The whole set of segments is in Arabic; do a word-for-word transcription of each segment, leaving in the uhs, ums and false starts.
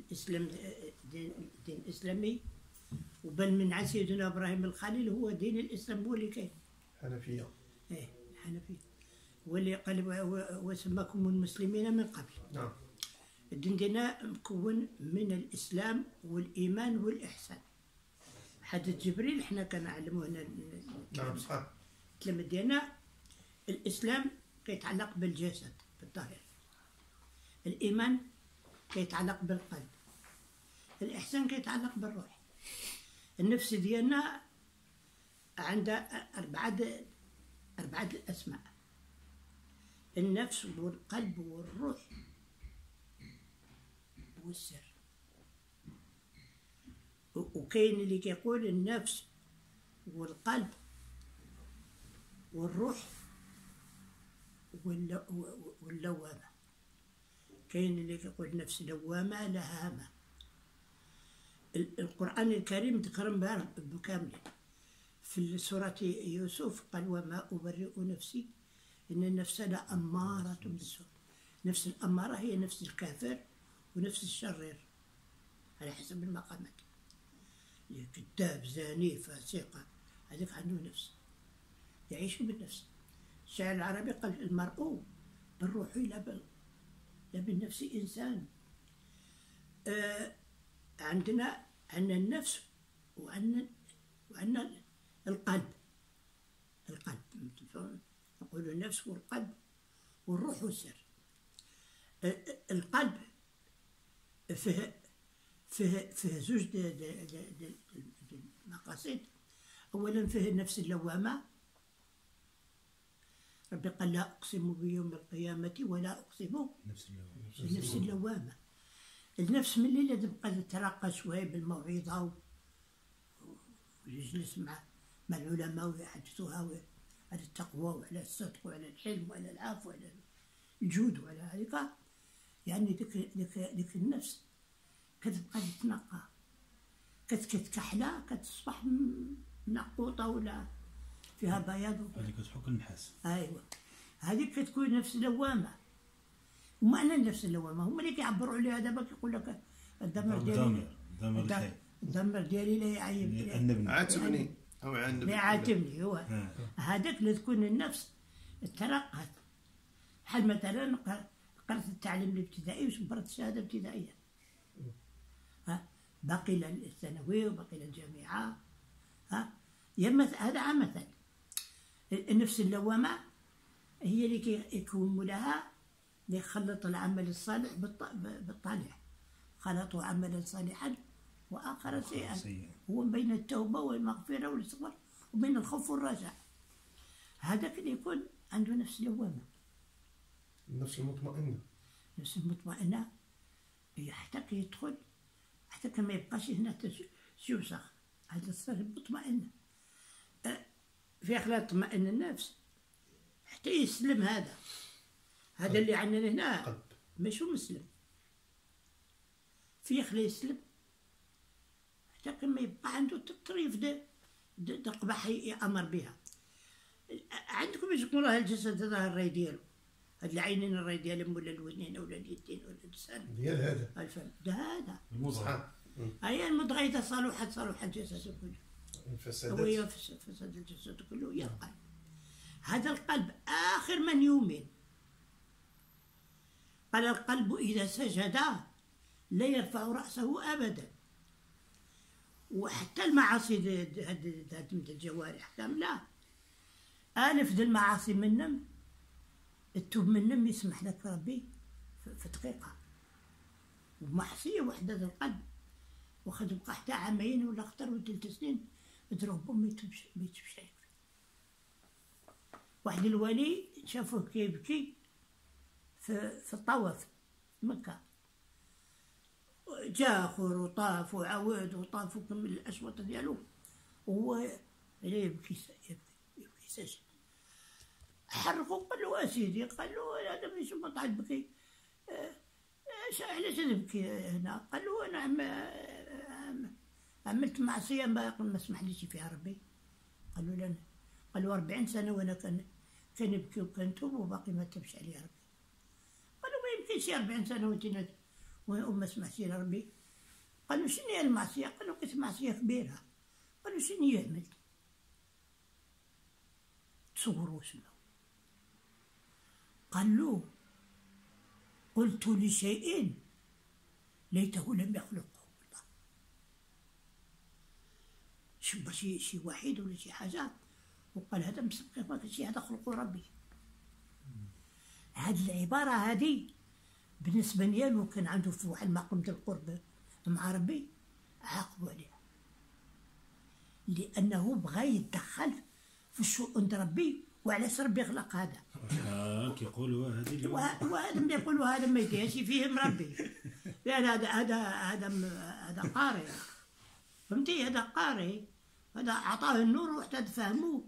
الإسلام دين, دين إسلامي، وبل من عن سيدنا إبراهيم الخليل هو دين الإسلام هو اللي كاين. حنفية. إيه الحنفية هو اللي قال وسماكم المسلمين من قبل. نعم. الدين دينا مكون من الإسلام والإيمان والإحسان. حديث جبريل احنا كنعلموه هنا. نعم صح. الكلمة ديالنا الإسلام كيتعلق بالجسد بالظاهر، الإيمان كيتعلق بالقلب، الإحسان كيتعلق بالروح. النفس ديالنا عندها أربعة أربعة الأسماء: النفس والقلب والروح والسر. وكاين اللي كيقول النفس والقلب والروح واللوامة. كاين اللي كيقول نفس لوامة لهامة. القرآن الكريم ذكر بكامل في سورة يوسف، قال وما أبرئ نفسي إن النفس لأمارة بالسوء. نفس الأمارة هي نفس الكافر ونفس الشرير على حسب المقامات. كذاب زاني فاسقة هذاك عنده نفس يعيش بالنفس. الشاعر العربي قال المرء بالروح لا بال لا بالنفس إنسان. آه عندنا عندنا النفس وعندنا وعندنا القلب. القلب نقول النفس والقلب والروح والسر. آه القلب فيه فيه فيه زوج المقاصد. أولا فيه النفس اللوامة. ربي قال لا أقسم بيوم القيامة ولا أقسم بالنفس اللوامة. النفس من اللي تبقى تترقى شوية بالموعظة ويجلس مع مع العلماء ويحدثوها على التقوى وعلى الصدق وعلى الحلم وعلى العفو وعلى الجود وعلى هذيك، يعني ديك ديك ديك النفس كتبقى تتنقى، كتكحلة كتصبح منقوطة ولا فيها بياض. هذيك كتحك النحاس. ايوا هذيك كتكون نفس لوامة. ومعنى النفس اللوامة هما اللي كيعبروا عليها دابا، كيقول لك الضمير ديالي الضمير الحي الضمير ديالي لا يعيب عاتبني او عندي لا يعاتبني. هو هذاك اللي تكون النفس ترقت. بحال مثلا قرأت التعليم الابتدائي وصبرت الشهادة ابتدائية، ها باقي للثانوي وباقي للجامعة. ها هذا عامة. النفس اللوامة هي اللي كيكون لها ليخلط العمل الصالح بالطالح. خلطوا عملا صالحا وآخر سيئا. هو بين التوبة والمغفرة والاستغفار وبين الخوف والرجاء. هذاك اللي يكون عنده نفس لوامة. النفس المطمئنة. النفس المطمئنة حتى كيدخل حتى كما يبقاش هنا تيوسخ. هذا الصار مطمئنة. في خلال تطمئن النفس حتى يسلم. هذا هذا اللي عندنا هنا ماشي مسلم. في خلال يسلم حتى كما يبقى عنده التطريف ده ده قبح يأمر بها. عندكم باش تقول راه الجسد هذا الراي ديالو، هاد العينين الراي ديالهم ولا الودنين ولا اليدين ولا اللسان ديال هذا الفم ده هذا المضغة. هي المضغة إذا صلحت صلح الجسد كله. فسدت وهي فسد الجسد كله هي القلب. هذا القلب آخر من يؤمن. قال القلب إذا سجد لا يرفع رأسه أبدا. وحتى المعاصي هاد الجوارح كاملة ألف د المعاصي منهم التوب منهم يسمح لك ربي في دقيقة. ومعصية وحدة ذا القلب واخا تبقى حتى عامين ولا أكثر ولا ثلاث سنين مضروب ما يتوبش ما يتوبش عليك. واحد الولي شافوه كيبكي في في الطواف في مكة، جا آخر وطاف وعاود وطاف وكمل الأشواط ديالو وهو يبكي يبكي يبكي ساجد. حرقوا قال له اسيدي، قال له هذا ماشي مطعم تبكي، علاش تبكي هنا؟ قال له انا عم عملت معصيه ما ما سمحليش فيها ربي. قال له لا. قال له أربعين سنه وانا كان كنبكي وكنتوب وباقي ما تبش عليا ربي. قال له ما يمكنش أربعين سنه وانت وما سمعتش يا ربي. قالوا شنو هي المعصية؟ قالوا كانت معصية كبيرة. قالوا شنو هي عملت؟ تصوروا شنو قال له؟ قلت لشيء ليته لم يخلقه الله. شوف شي شي واحد ولا شي حاجة وقال هذا مسبق ما كان شي هذا خلقه ربي. هاد العبارة هذه بالنسبة لي لو كان عنده في واحد مقام القرب مع ربي عاقبوا عليها، لأنه بغى يتدخل في الشؤون ربي وعلاش ربي خلق هذا. اه كيقولوا هذه وهذا اللي يقولوا هذا ما يديرش فيهم ربي، لأن هذا هذا هذا هذا قارئ، فهمتي؟ هذا قارئ، هذا أعطاه النور وحتى فهموه.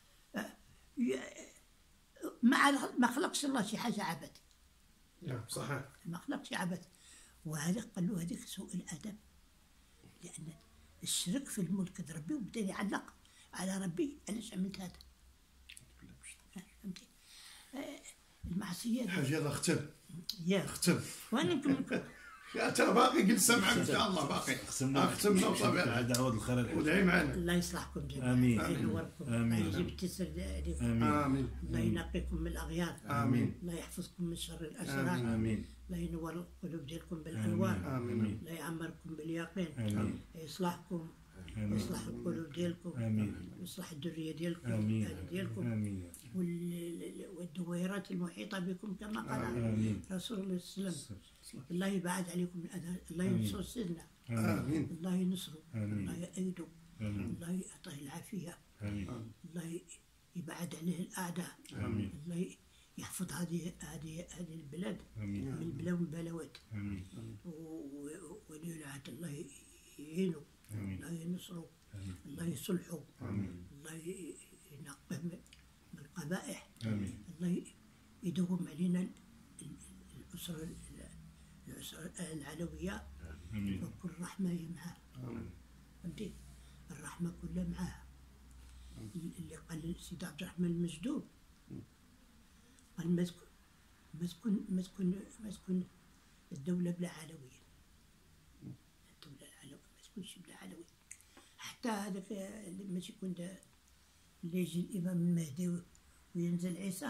ما ما خلقش الله شي حاجة عبث. نعم صحيح. ما خلقش عبث. وهذا قال له هذيك سوء الأدب، لأن الشرك في الملك ربي وبدا يعلق على ربي. علاش عملت هذا؟ فهمتي؟ المعصية حاجة يلا ختم يا ختم. وانا نكمل. يا ترى باقي قل سمعك ان شاء الله باقي. ختمنا ختمنا وطبعا دعوة الخير الحسن. ودعي معنا. الله يصلحكم جميعا. آمين. ينوركم. آمين. الله يجيب التسر عليكم. آمين. آمين. الله ينقيكم من الأغيار. آمين. الله يحفظكم من شر الأشرار. آمين. الله ينور القلوب ديالكم بالأنوار. آمين. الله يعمركم باليقين. آمين. يصلحكم آمين. ويصلح القلوب ديالكم. آمين. ويصلح الذرية ديالكم. آمين. الأهل ديالكم. آمين. وال- والدويرات المحيطة بكم كما قال آمين. رسول الله صلى الله عليه وسلم. الله يبعد عليكم الأذى. الله آمين. ينصر سيدنا. آمين. الله ينصره. آمين. الله يأيده. آمين. الله يعطيه العافية. آمين. الله يبعد عليه الأعداء. آمين. الله يحفظ هذه هذه هذه البلاد آمين. من البلاء والبلاوات. آمين. و- ولي العهد الله يعينه. آمين. الله ينصره. آمين. الله يصلحه. آمين. الله ي- ينقه من من القبائح. آمين. الله يدوم علينا ال- ال- الأسرة ال- الأسرة العلوية آمين. وكل رحمة هي معاه. فهمتي؟ الرحمة كلها معاه. اللي قال سيدي عبد الرحمن المجدوب قال ما تكون ما تكون ما تكون ما تكون الدولة بلا علوية. الدولة العلوية ما تكونش بلا علوية. حتى هذاك اللي ماشي يكون دا- اللي يجي الإمام المهدي وينزل عيسى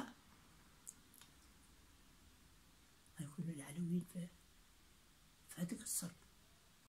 غيكونوا العلويين في في هذاك الصرب.